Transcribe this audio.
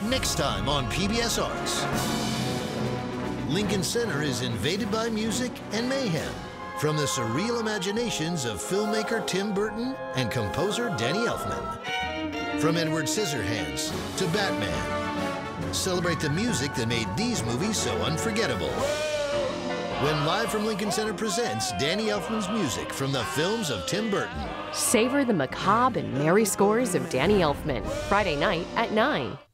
Next time on PBS Arts. Lincoln Center is invaded by music and mayhem from the surreal imaginations of filmmaker Tim Burton and composer Danny Elfman. From Edward Scissorhands to Batman. Celebrate the music that made these movies so unforgettable. When Live from Lincoln Center presents Danny Elfman's music from the films of Tim Burton. Savor the macabre and merry scores of Danny Elfman, Friday night at 9.